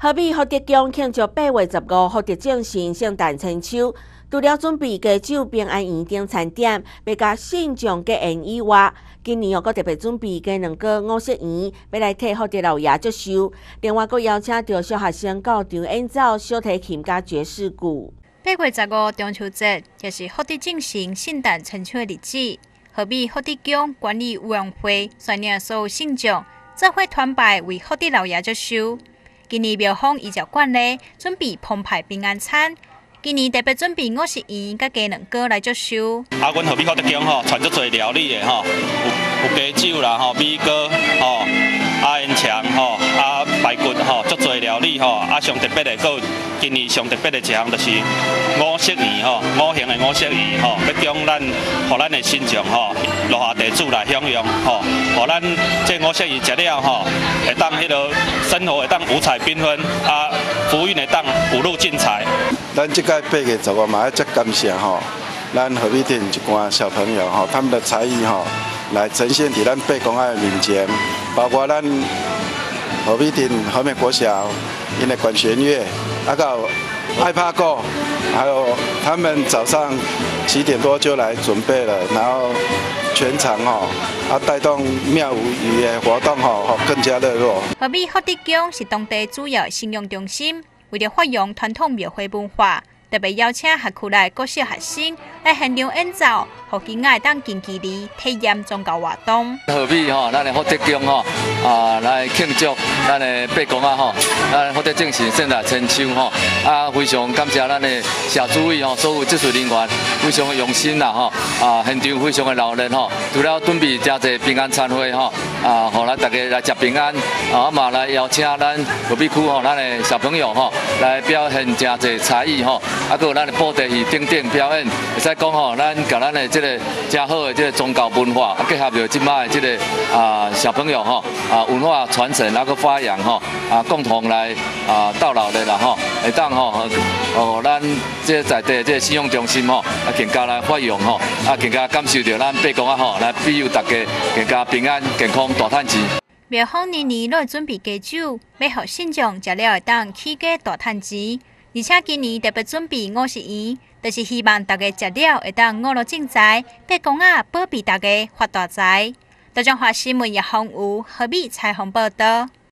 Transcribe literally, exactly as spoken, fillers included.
河美福德宫庆祝八月十五福德正神圣诞千秋，除了准备加酒平安圆顶餐点，要甲信众结缘以外，今年又搁特别准备加两个五色圆，要来替福德老爷祝寿。另外，搁邀请到小学生到场演奏小提琴加爵士鼓。 八月十五中秋节，就是福德正神圣诞千秋的日子。河美福德宫管理委员会率领所有信众做伙团拜为福德老爷祝寿。今年庙方依照惯例，准备澎湃平安餐。今年特别准备五色圆甲鸡卵糕来祝寿。 啊，阮河美福德宫吼，传足侪料理的吼，有有鸡酒啦吼，米糕吼，啊烟肠吼，啊排骨吼，足侪料理吼。啊上特别的，搁今年上特别的一项就是五色圆吼，五行的五色圆吼，要供咱，互咱的信众吼，落下地主来享用吼，互咱这五色圆食了吼，会当迄个生活会当五彩缤纷，啊福运会当五路进财。 咱这届八月十五嘛要再感谢吼，咱河美町一寡小朋友吼，他们的才艺吼，来呈现伫咱八公仔的面前，包括咱河美町河美国小因的管弦乐，啊个爱趴鼓，还有他们早上七点多就来准备了，然后全场吼啊带动庙宇的活动吼更加热络。 河美福德宫是当地主要信仰中心。为了发扬传统庙会文化，特别邀请学区内各小学生来现场演奏，互囡仔当近距离体验宗教活动。 河美吼，咱的福德宫吼啊，来庆祝咱的八公仔吼，咱福德正神圣诞千秋吼啊，非常感谢咱的社主委吼，所有技术人员非常的用心啦吼啊，现场非常的热闹吼，除了准备真侪平安餐会吼啊，互咱大家来食平安啊，嘛来邀请咱河美区吼，咱的小朋友吼来表现真侪才艺吼，啊，搁有咱的布袋戏等等表演，会使讲吼，咱甲咱的这个真好的这个宗教文化，啊，结合着即摆的这个啊小朋友吼啊文化传承啊个发扬吼啊，共同来啊到老的啦吼，会当吼哦咱这在地这信用中心吼啊更加来发扬吼啊更加感受着咱八公仔吼来庇佑大家更加平安健康大赚钱。 庙方年年都会准备鸡酒，要互信众食了会当起价大赚钱。而且今年特别准备五色圆，就是希望大家食了会当五路进财，八公仔保庇大家发大财。台中华新闻叶宏武河美采访报道。